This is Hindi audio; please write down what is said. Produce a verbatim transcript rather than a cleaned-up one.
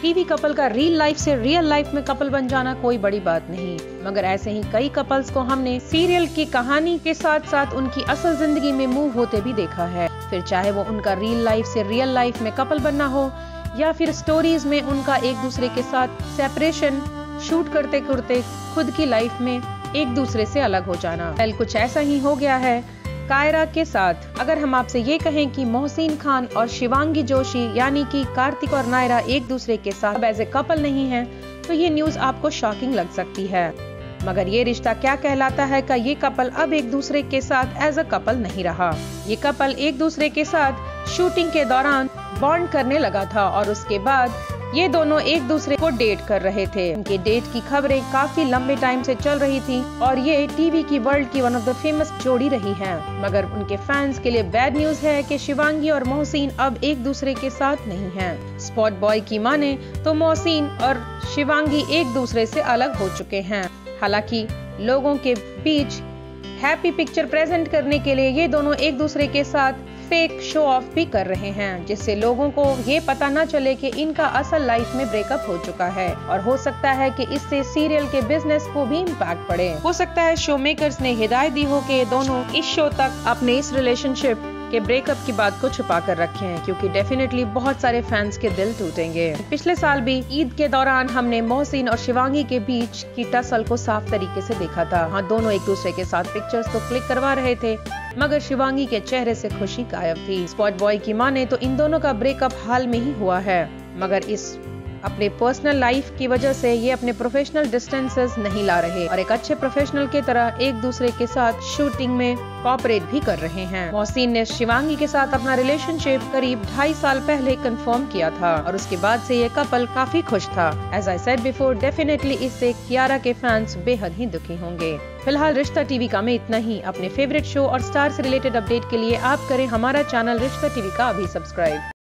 टीवी कपल का रियल लाइफ से रियल लाइफ में कपल बन जाना कोई बड़ी बात नहीं, मगर ऐसे ही कई कपल्स को हमने सीरियल की कहानी के साथ साथ उनकी असल जिंदगी में मूव होते भी देखा है। फिर चाहे वो उनका रियल लाइफ से रियल लाइफ में कपल बनना हो या फिर स्टोरीज में उनका एक दूसरे के साथ सेपरेशन शूट करते करते खुद की लाइफ में एक दूसरे से अलग हो जाना। वेल, कुछ ऐसा ही हो गया है कायरा के साथ। अगर हम आपसे ये कहें कि मोहसिन खान और शिवांगी जोशी यानी कि कार्तिक और नायरा एक दूसरे के साथ एज ए कपल नहीं हैं, तो ये न्यूज आपको शॉकिंग लग सकती है। मगर ये रिश्ता क्या कहलाता है का ये कपल अब एक दूसरे के साथ एज अ कपल नहीं रहा। ये कपल एक दूसरे के साथ शूटिंग के दौरान बॉन्ड करने लगा था और उसके बाद ये दोनों एक दूसरे को डेट कर रहे थे। उनके डेट की खबरें काफी लंबे टाइम से चल रही थी और ये टीवी की वर्ल्ड की वन ऑफ द फेमस जोड़ी रही है। मगर उनके फैंस के लिए बैड न्यूज है कि शिवांगी और मोहसिन अब एक दूसरे के साथ नहीं हैं। स्पॉट बॉय की माने तो मोहसिन और शिवांगी एक दूसरे से अलग हो चुके हैं। हालांकि लोगों के बीच हैप्पी पिक्चर प्रेजेंट करने के लिए ये दोनों एक दूसरे के साथ फेक शो ऑफ भी कर रहे हैं, जिससे लोगों को ये पता न चले कि इनका असल लाइफ में ब्रेकअप हो चुका है। और हो सकता है कि इससे सीरियल के बिजनेस को भी इम्पैक्ट पड़े। हो सकता है शो मेकर्स ने हिदायत दी हो कि ये दोनों इस शो तक अपने इस रिलेशनशिप के ब्रेकअप की बात को छुपा कर रखे हैं, क्योंकि डेफिनेटली बहुत सारे फैंस के दिल टूटेंगे। पिछले साल भी ईद के दौरान हमने मोहसिन और शिवांगी के बीच की टसल को साफ तरीके से देखा था। हाँ, दोनों एक दूसरे के साथ पिक्चर्स तो क्लिक करवा रहे थे, मगर शिवांगी के चेहरे से खुशी गायब थी। स्पॉट बॉय की माने तो इन दोनों का ब्रेकअप हाल में ही हुआ है, मगर इस अपने पर्सनल लाइफ की वजह से ये अपने प्रोफेशनल डिस्टेंसेस नहीं ला रहे और एक अच्छे प्रोफेशनल के तरह एक दूसरे के साथ शूटिंग में कोऑपरेट भी कर रहे हैं। मोहसिन ने शिवांगी के साथ अपना रिलेशनशिप करीब ढाई साल पहले कंफर्म किया था और उसके बाद से ये कपल काफी खुश था। As I said before, definitely इससे कियारा के फैंस बेहद ही दुखी होंगे। फिलहाल रिश्ता टीवी का में इतना ही। अपने फेवरेट शो और स्टार से रिलेटेड अपडेट के लिए आप करें हमारा चैनल रिश्ता टीवी का अभी सब्सक्राइब।